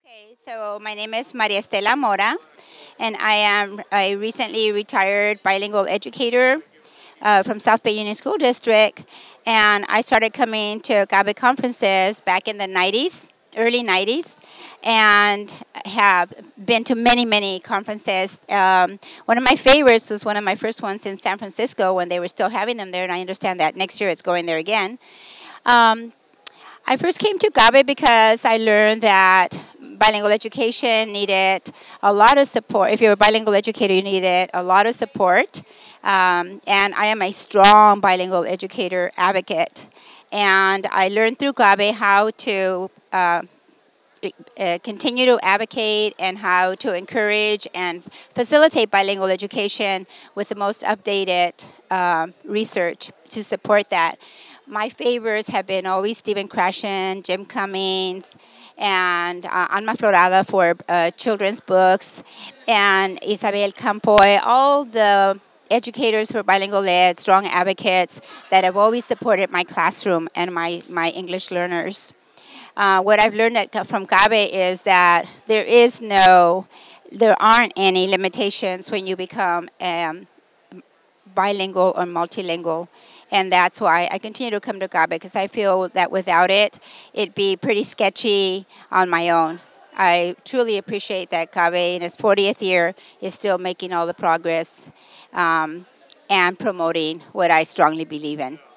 Okay, so my name is Maria Estela Mora, and I am a recently retired bilingual educator from South Bay Union School District. And I started coming to Agave conferences back in the 90s, early 90s, and have been to many, many conferences. One of my favorites was one of my first ones in San Francisco when they were still having them there, and I understand that next year it's going there again. Um, I first came to Gabe because I learned that bilingual education needed a lot of support. If you're a bilingual educator, you needed a lot of support. And I am a strong bilingual educator advocate. And I learned through Gabe how to continue to advocate and how to encourage and facilitate bilingual education with the most updated research to support that. My favorites have been always Stephen Krashen, Jim Cummings, and Alma Florada for children's books, and Isabel Campoy, all the educators who are bilingual ed, strong advocates that have always supported my classroom and my English learners. What I've learned from Gabe is that there aren't any limitations when you become bilingual or multilingual. And that's why I continue to come to Gabe, because I feel that without it, it'd be pretty sketchy on my own. I truly appreciate that Gabe in its 40th year is still making all the progress and promoting what I strongly believe in.